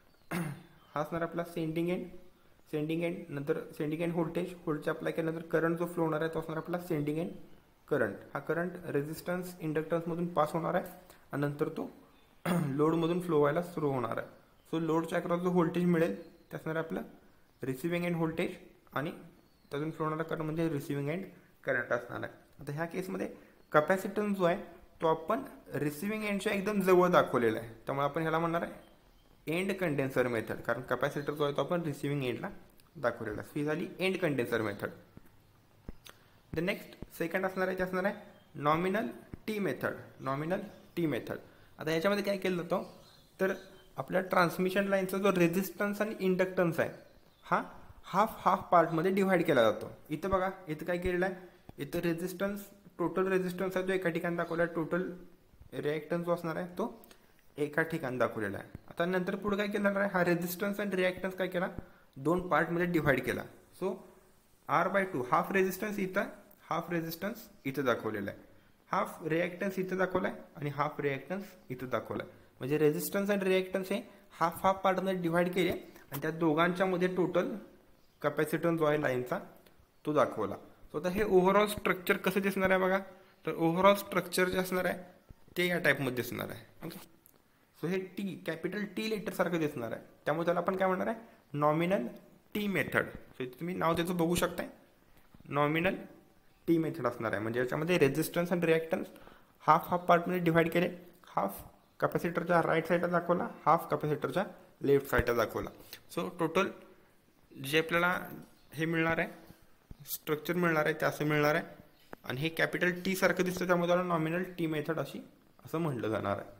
हा असणार आपला सेंडिंग एंड. सेंडिंग एंड नंतर sending end voltage voltage apply केल्यानंतर करंट जो फ्लो होणार आहे तो असणार आपला सेंडिंग एंड करंट. हा करंट रेझिस्टन्स इंडक्टन्समधून पास होणार आहे आणि नंतर तो लोडमधून फ्लो व्हायला सुरू होणार आहे. सो लोडच्या अक्रॉस जो व्होल्टेज मिळेल ते असणार आपलं रिसिव्हिंग एंड व्होल्टेज आणि त्यातून फ्लो होणारा करंट म्हणजे रिसिव्हिंग एंड करंट असणार आहे. आता ह्या केसमध्ये कॅपॅसिटन्स जो आहे तो आपण रिसिव्हिंग एंडच्या एकदम जवळ दाखवलेला आहे, त्यामुळे आपण ह्याला म्हणणार आहे एंड कंडेन्सर मेथड, कारण कॅपॅसिटर जो आहे तो आपण रिसिव्हिंग एंडला दाखवलेला आहे. ही झाली end condenser method. The next second असणार आहे ते असणार आहे nominal T method. Nominal T method. आता याच्यामध्ये काय केलं जातं तर आपल्या ट्रान्समिशन लाईनचा जो रेझिस्टन्स आणि इंडक्टन्स आहे हा हाफ हाफ पार्टमध्ये डिव्हाइड केला जातो. इथं बघा, इथं काय केलेलं आहे, इथं रेझिस्टन्स टोटल रेझिस्टन्स आहे तो एका ठिकाणी दाखवला आहे, टोटल रिॲक्टन्स जो असणार आहे तो एका ठिकाणी दाखवलेला आहे. आता नंतर पुढे काय केलं आहे, हा रेझिस्टन्स आणि रिॲक्टन्स काय केला, दोन पार्टमध्ये डिव्हाइड केला. So R by two half resistance इथं, हाफ रेझिस्टन्स इथं दाखवलेला आहे, हाफ रिॲक्टन्स इथं दाखवला आहे आणि हाफ रिॲक्टन्स इथं दाखवला आहे. म्हणजे रेझिस्टन्स आणि रिॲक्टन्स हे हाफ हाफ पार्टमध्ये डिव्हाइड केले आणि त्या दोघांच्या मध्ये टोटल कॅपॅसिटन्स जो आहे लाईनचा तो दाखवला. सो आता हे ओव्हरऑल स्ट्रक्चर कसं दिसणार आहे बघा, तर ओव्हरऑल स्ट्रक्चर जे असणार आहे ते या टाईपमध्ये दिसणार आहे. ओके, सो हे टी कॅपिटल टी लेटर सारखं दिसणार आहे, त्यामुळे त्याला आपण काय म्हणणार आहे नॉमिनल टी मेथड. सो तुम्ही नाव त्याचं बघू शकताय, नॉमिनल टी मेथड असणार आहे. म्हणजे याच्यामध्ये रेझिस्टन्स आणि रिॲक्टन्स हाफ हाफ पार्टमध्ये डिव्हाइड केले, हाफ कॅपॅसिटरच्या राईट साईडला दाखवला, हाफ कॅपॅसिटरच्या लेफ्ट साईडला दाखवला. सो टोटल जे आपल्याला हे मिळणार आहे स्ट्रक्चर मिळणार आहे ते असं मिळणार आहे आणि हे कॅपिटल टी सारखं दिसतं, त्यामुळे त्याला नॉमिनल टी मेथड अशी असं म्हटलं जाणार आहे.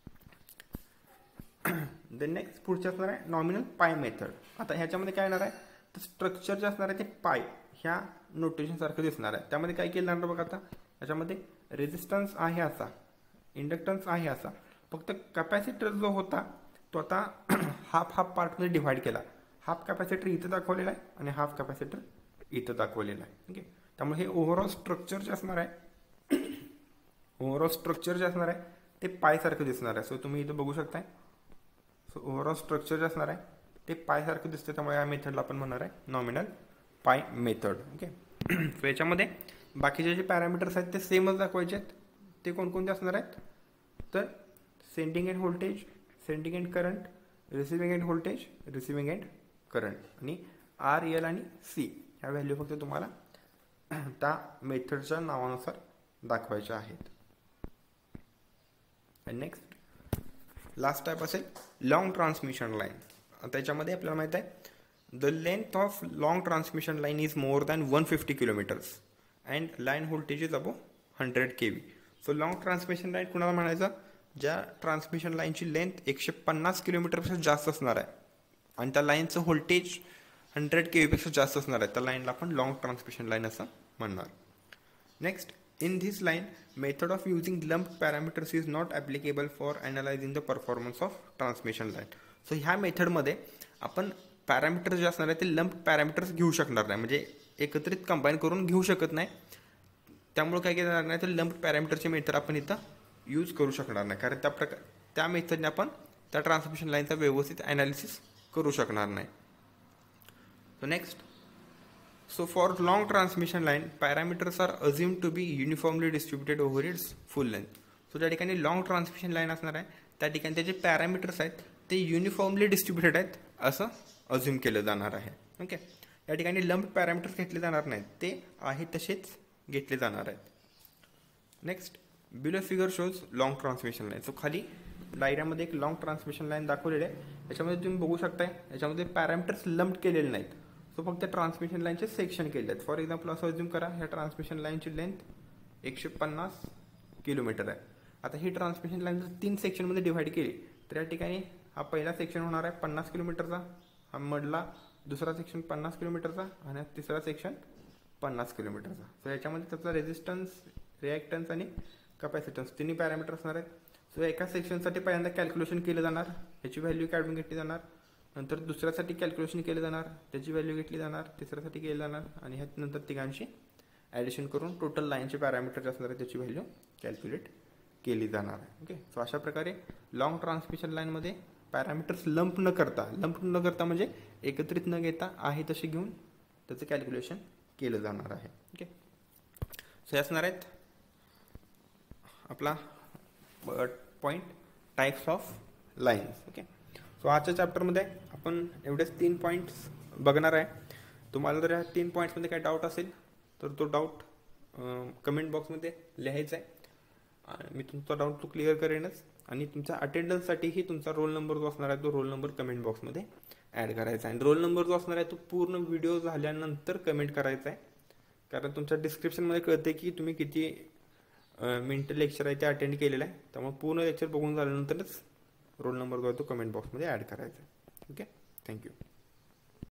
द नेक्स्ट पुढचे असणार आहे नॉमिनल पाय मेथड. आता ह्याच्यामध्ये काय येणार आहे तर स्ट्रक्चर जे असणार आहे ते पाय ह्या नोटेशन सारखं दिसणार आहे. त्यामध्ये काय केलं जाणार बघा, आता याच्यामध्ये रेझिस्टन्स आहे असा, इंडक्टन्स आहे असा, फक्त कॅपॅसिटर जो होता तो आता हाफ हाफ पार्टमध्ये डिव्हाइड केला. हाफ कॅपॅसिटर इथं दाखवलेला आहे आणि हाफ कॅपॅसिटर इथं दाखवलेला आहे. ओके, त्यामुळे हे ओव्हरऑल स्ट्रक्चर जे असणार आहे ओव्हरऑल स्ट्रक्चर जे असणार आहे ते पायसारखं दिसणार आहे. सो तुम्ही इथं बघू शकताय. सो ओव्हरऑल स्ट्रक्चर जे असणार आहे ते पायसारखं दिसतं, त्यामुळे या मेथडला आपण म्हणणार आहे नॉमिनल पाय मेथड. ओके, सो याच्यामध्ये बाकीचे जे पॅरामीटर्स आहेत ते सेमच दाखवायचे आहेत. ते कोणकोणते असणार आहेत तर sending end voltage, sending end current, receiving end voltage, receiving end current आणि आर एल आणि सी ह्या व्हॅल्यू फक्त तुम्हाला त्या मेथडच्या नावानुसार दाखवायच्या आहेत. नेक्स्ट लास्ट टाईप असेल लॉंग ट्रान्समिशन लाईन. त्याच्यामध्ये आपल्याला माहित आहे the length of long transmission line is more than one fifty kilometres and line voltage is above hundred K V. So long transmission line कुणाला म्हणायचं, ज्या ट्रान्समिशन लाईनची length एकशे पन्नास किलोमीटरपेक्षा जास्त असणार आहे आणि त्या लाईनचं व्होल्टेज हंड्रेड के व्हीपेक्षा जास्त असणार आहे, त्या लाईनला आपण लॉंग ट्रान्समिशन लाईन असं म्हणणार. Next, in this line method of using lump parameters is not applicable for analysing the performance of transmission line. So ह्या मेथडमध्ये आपण पॅरामीटर जे असणार आहे ते लंप पॅरामीटर्स घेऊ शकणार नाही, म्हणजे एकत्रित कंबाईन करून घेऊ शकत नाही. त्यामुळे काय केलं नाही तर लंप पॅरामीटरचे मेथड आपण इथं यूज करू शकणार नाही, कारण त्या प्रकार त्या मेथडने आपण त्या ट्रान्समिशन लाईनचा व्यवस्थित ॲनालिसिस करू शकणार नाही. So next, so for long transmission line parameters are assume to be uniformly distributed over its full length. So त्या ठिकाणी लॉंग ट्रान्समिशन लाईन असणार आहे त्या ठिकाणी त्याचे पॅरामीटर्स आहेत ते युनिफॉर्मली डिस्ट्रीब्युटेड आहेत असं अज्युम केलं जाणार आहे. ओके, या ठिकाणी लंप पॅरामीटर्स घेतले जाणार नाहीत, ते आहे तसेच घेतले जाणार आहेत. Next, below figure shows long transmission line. So खाली डायग्राममध्ये एक लॉंग ट्रान्समिशन लाईन दाखवलेली आहे, याच्यामध्ये तुम्ही बघू शकताय याच्यामध्ये पॅरामीटर्स लंप केलेले नाहीत. सो फक्त ट्रान्समिशन लाईनचे सेक्शन केले आहेत. फॉर एक्झाम्पल असं अज्युम करा ह्या ट्रान्समिशन लाईनची लेंथ एकशे पन्नास किलोमीटर आहे. आता ही ट्रान्समिशन लाईन जर तीन सेक्शनमध्ये डिव्हाइड केली तर या ठिकाणी हा पहिला सेक्शन होणार आहे पन्नास किलोमीटरचा, हा मधला दुसरा सेक्शन पन्नास किलोमीटरचा आणि तिसरा सेक्शन पन्नास किलोमीटरचा. सो याच्यामध्ये त्याचा रेझिस्टन्स, रिॲक्टन्स आणि कॅपॅसिटन्स तिन्ही पॅरामीटर असणार आहेत. सो एका सेक्शनसाठी पहिल्यांदा कॅल्क्युलेशन केलं जाणार, याची व्हॅल्यू काढून घेतली जाणार, नंतर दुसऱ्यासाठी कॅल्क्युलेशन केलं जाणार, त्याची व्हॅल्यू घेतली जाणार, तिसऱ्यासाठी केलं जाणार आणि ह्या नंतर तिघांशी ॲडिशन करून टोटल लाईनचे पॅरामीटर जे असणार आहे त्याची व्हॅल्यू कॅल्क्युलेट केली जाणार आहे. ओके, सो अशा प्रकारे लॉंग ट्रान्समिशन लाईनमध्ये पॅरामीटर्स लंप न करता, लंप न करता म्हणजे एकत्रित न घेता आहे तसे घेऊन त्याचं कॅल्क्युलेशन केलं जाणार आहे. ओके, सो हे असणार आहेत आपला point types of lines. Okay, so आजच्या चॅप्टरमध्ये आपण एवढेच तीन पॉईंट्स बघणार आहे. तुम्हाला जर या तीन पॉईंट्समध्ये काही डाऊट असेल तर तो डाऊट कमेंट बॉक्समध्ये लिहायचा आहे. मी तुमचा डाऊट तो क्लिअर करेनच आणि तुमच्या अटेंडन्ससाठीही तुमचा रोल नंबर जो असणार आहे तो रोल नंबर कमेंट बॉक्समध्ये ॲड करायचा आहे. आणि रोल नंबर जो असणार आहे तो पूर्ण व्हिडिओ झाल्यानंतर कमेंट करायचा आहे, कारण तुमच्या डिस्क्रिप्शनमध्ये कळते की तुम्ही किती मिनटं लेक्चर आहे ते अटेंड केलेलं आहे. त्यामुळे पूर्ण लेक्चर बघून झाल्यानंतरच रोल नंबर जो आहे तो कमेंट बॉक्समध्ये ॲड करायचा आहे. Okay, thank you.